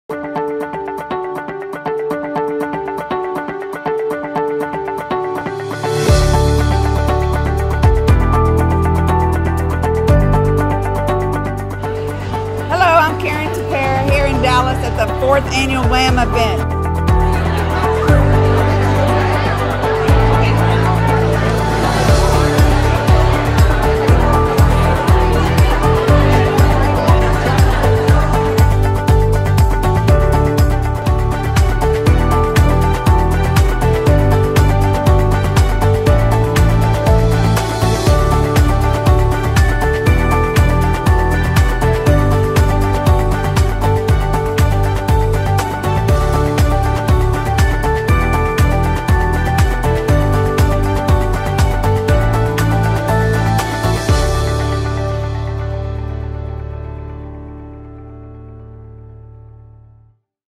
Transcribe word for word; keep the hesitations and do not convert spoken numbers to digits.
Hello, I'm Karen Tapera here in Dallas at the fourth annual WHAM event.